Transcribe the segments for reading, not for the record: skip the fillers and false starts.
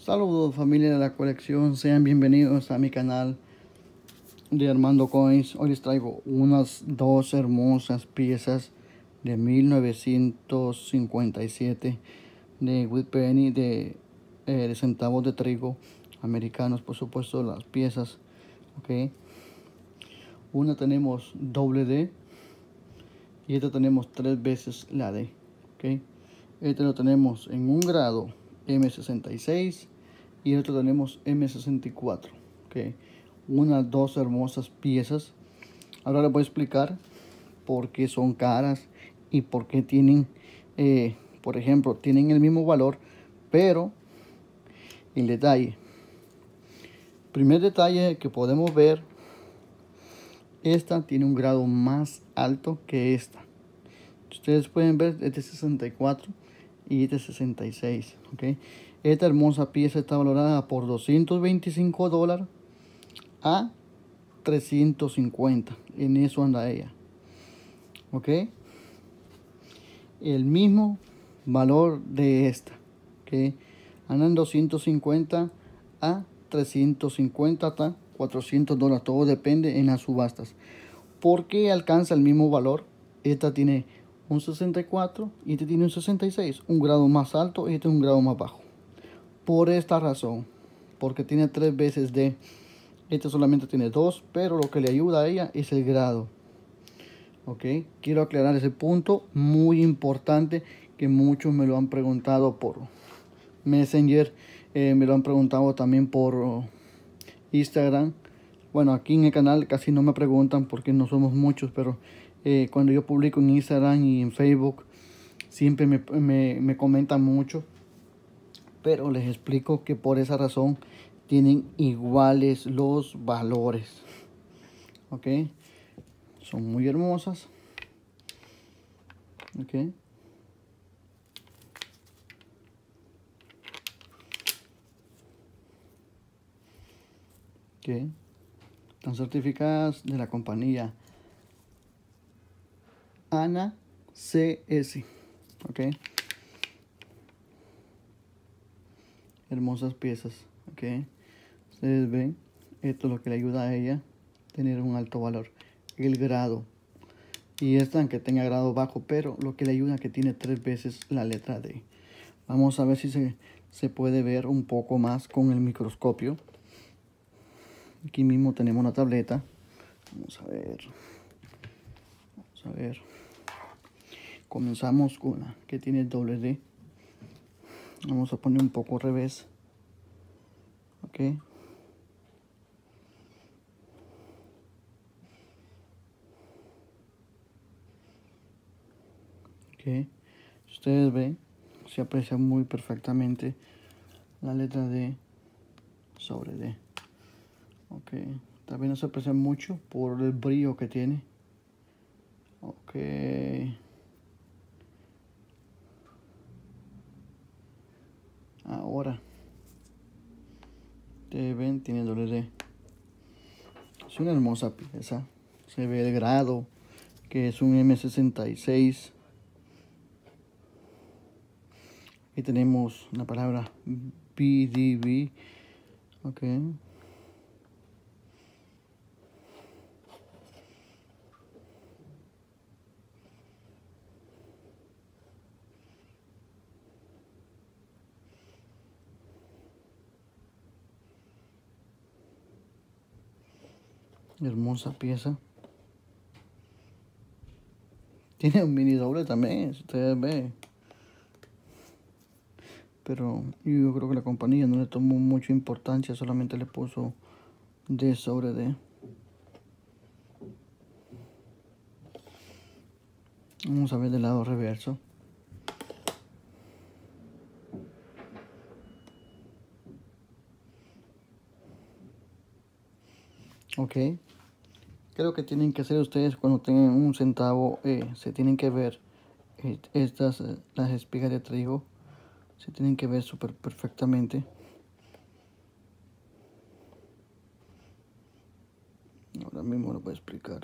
Saludos familia de la colección, sean bienvenidos a mi canal de Armando Coins. Hoy les traigo unas dos hermosas piezas de 1957 de Whit Penny de centavos de trigo americanos, por supuesto las piezas. Ok, una tenemos doble D y esta tenemos tres veces la D. Ok, este lo tenemos en un grado M66 y el otro tenemos M64. Okay. Unas dos hermosas piezas. Ahora les voy a explicar por qué son caras y por qué tienen, por ejemplo, tienen el mismo valor, pero el detalle. Primer detalle que podemos ver, esta tiene un grado más alto que esta. Ustedes pueden ver este 64 y este 66. Okay. Esta hermosa pieza está valorada por $225 a 350. En eso anda ella. Ok, el mismo valor de esta. Ok, andan 250 a 350 hasta $400. Todo depende en las subastas. ¿Por qué alcanza el mismo valor? Esta tiene un 64 y este tiene un 66. Un grado más alto y este es un grado más bajo. Por esta razón, porque tiene tres veces de. Este solamente tiene dos, pero lo que le ayuda a ella es el grado. Ok, quiero aclarar ese punto muy importante que muchos me lo han preguntado por Messenger, me lo han preguntado también por Instagram. Bueno, aquí en el canal casi no me preguntan porque no somos muchos, pero cuando yo publico en Instagram y en Facebook siempre me comentan mucho. Pero les explico que por esa razón tienen iguales los valores. Ok, son muy hermosas. Ok, ok, están certificadas de la compañía ANA CS. Ok, hermosas piezas. Ok, ustedes ven, esto es lo que le ayuda a ella a tener un alto valor, el grado. Y esta aunque tenga grado bajo, pero lo que le ayuda es que tiene tres veces la letra D. Vamos a ver si se puede ver un poco más con el microscopio. Aquí mismo tenemos una tableta. Vamos a ver. Vamos a ver. Comenzamos con la que tiene doble D. Vamos a poner un poco al revés. Ok. Ok. Ustedes ven, se aprecia muy perfectamente la letra D sobre D. Ok. También no se aprecia mucho por el brillo que tiene. Ok. Ahora. Ustedes ven, tiene doble D. Es una hermosa pieza. Se ve el grado, que es un M66. Aquí tenemos una palabra BDB. Ok. Hermosa pieza. Tiene un mini doble también, si ustedes ven. Pero yo creo que la compañía no le tomó mucha importancia, solamente le puso D sobre D. Vamos a ver del lado reverso. Ok. Creo que tienen que hacer ustedes cuando tengan un centavo, se tienen que ver estas, las espigas de trigo. Se tienen que ver súper perfectamente. Ahora mismo lo voy a explicar.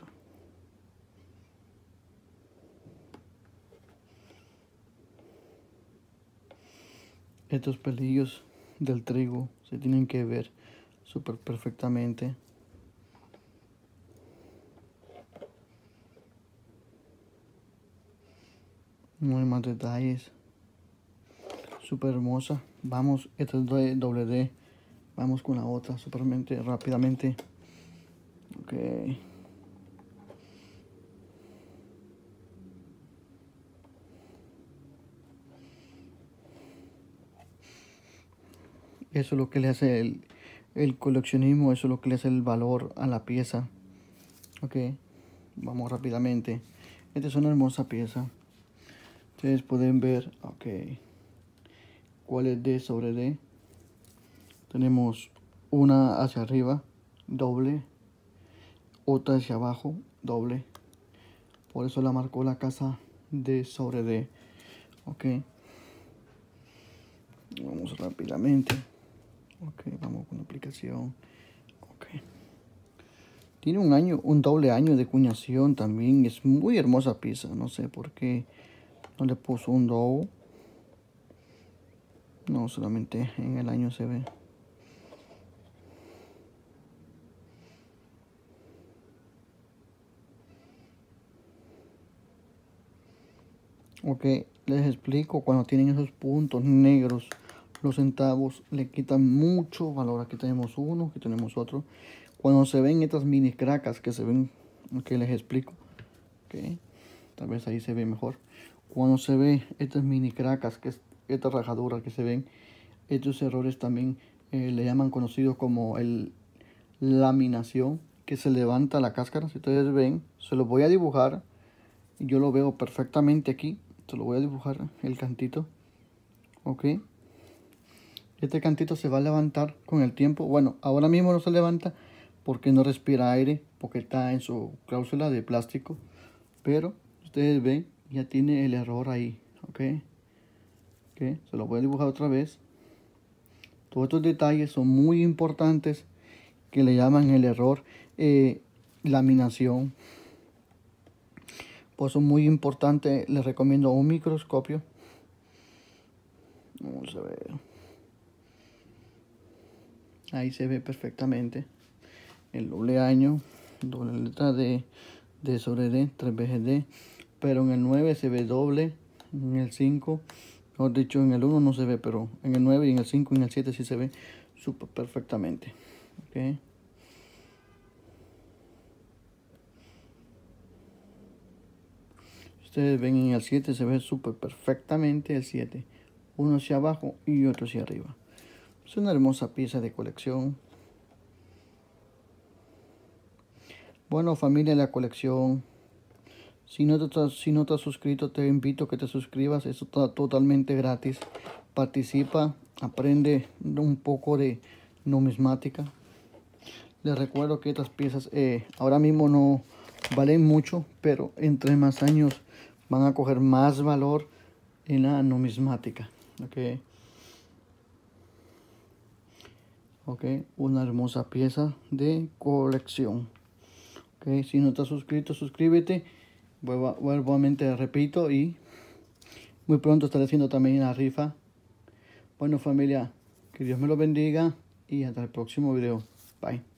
Estos pelillos del trigo. Se tienen que ver súper perfectamente. No hay más detalles. Súper hermosa. Vamos, esta es doble D. Vamos con la otra, supermente, rápidamente. Ok. Eso es lo que le hace el coleccionismo, eso es lo que le hace el valor a la pieza. Ok, vamos rápidamente. Esta es una hermosa pieza. Ustedes pueden ver, ok, cuál es D sobre D. Tenemos una hacia arriba, doble, otra hacia abajo, doble. Por eso la marcó la casa D sobre D. Ok, vamos rápidamente. Ok, vamos con la aplicación. Ok. Tiene un doble año de cuñación también. Es muy hermosa pieza. No sé por qué no le puso un doble. No, solamente en el año se ve. Ok, les explico. Cuando tienen esos puntos negros, los centavos le quitan mucho valor. Aquí tenemos uno, aquí tenemos otro. Cuando se ven estas mini cracas que se ven, ok, les explico. Ok, tal vez ahí se ve mejor. Cuando se ve estas mini cracas, que es estas rajaduras que se ven, estos errores también le llaman conocidos como el laminación, que se levanta la cáscara. Si ustedes ven, se los voy a dibujar. Yo lo veo perfectamente aquí. Se lo voy a dibujar el cantito. Ok. Este cantito se va a levantar con el tiempo. Bueno, ahora mismo no se levanta porque no respira aire, porque está en su cláusula de plástico. Pero ustedes ven, ya tiene el error ahí. Ok. Ok, se lo voy a dibujar otra vez. Todos estos detalles son muy importantes, que le llaman el error laminación. Por eso es muy importante, les recomiendo un microscopio. Vamos a ver. Ahí se ve perfectamente el doble año, doble letra D sobre D, 3 veces D. Pero en el 9 se ve doble, en el 5, mejor dicho, en el 1 no se ve, pero en el 9 y en el 5 y en el 7 sí se ve súper perfectamente. Okay. Ustedes ven en el 7 se ve súper perfectamente el 7. Uno hacia abajo y otro hacia arriba. Es una hermosa pieza de colección. Bueno, familia de la colección, si no te has suscrito, te invito a que te suscribas. Esto está totalmente gratis. Participa, aprende un poco de numismática. Les recuerdo que estas piezas ahora mismo no valen mucho, pero entre más años van a coger más valor en la numismática. Ok, ok, una hermosa pieza de colección. Ok, si no estás suscrito, suscríbete. Nuevamente repito, y muy pronto estaré haciendo también la rifa. Bueno, familia, que Dios me lo bendiga y hasta el próximo video. Bye.